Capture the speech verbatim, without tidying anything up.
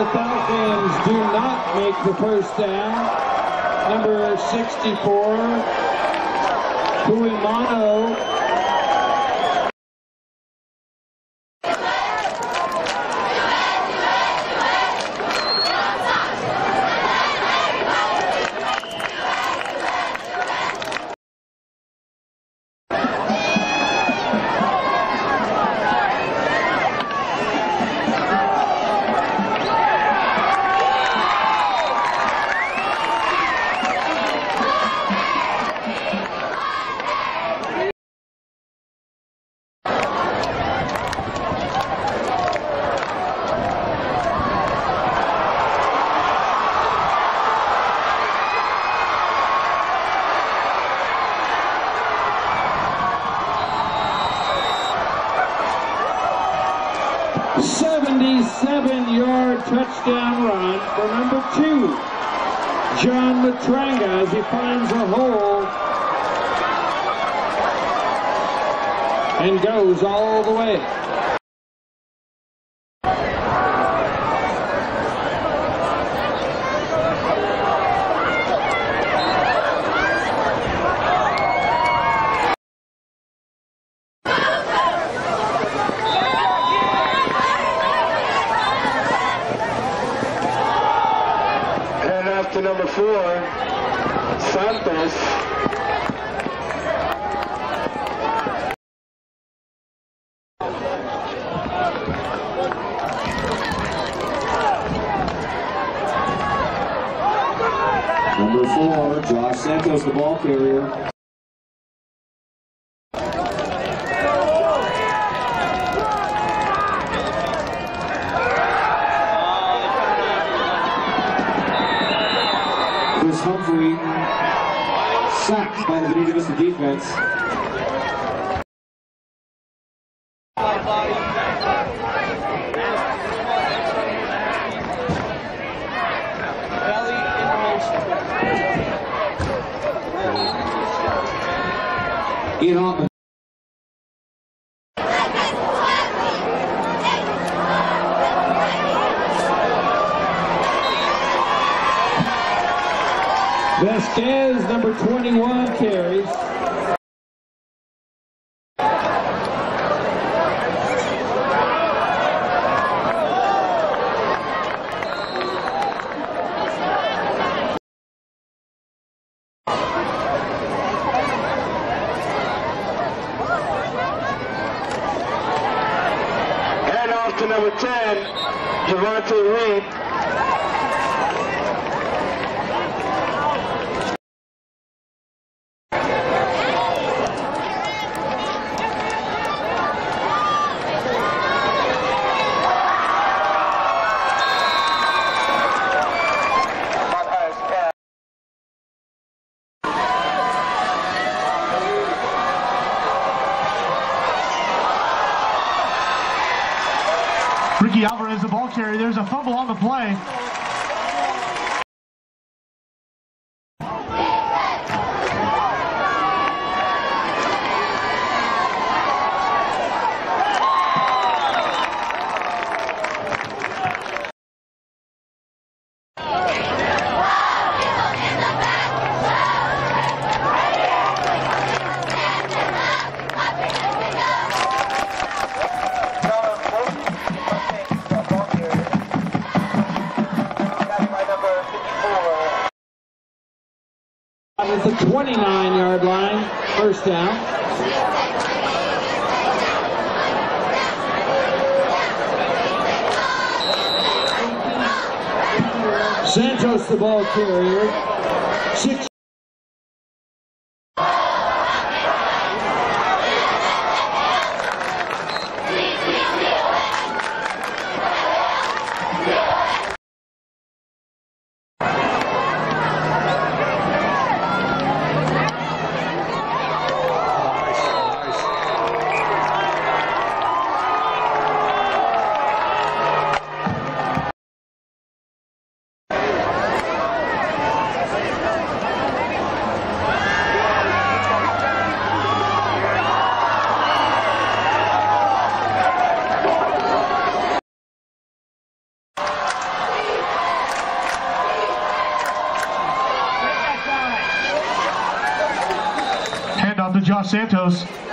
the Falcons do not make the first down. Number sixty-four, Puimano. seventy-seven yard touchdown run for number two, John Matranga, as he finds a hole and goes all the way. Number four, Santos. Number four, Josh Santos, the ball carrier. Humphrey sacked by the Benito Vista defense. Ian Altman. Vasquez, number twenty-one, carries. Hand off to number ten, Javante Reed. Ricky Alvarez, the ball carrier. There's a fumble on the play. At the twenty-nine yard line, first down. Santos, the ball carrier. Six. to Josh Santos.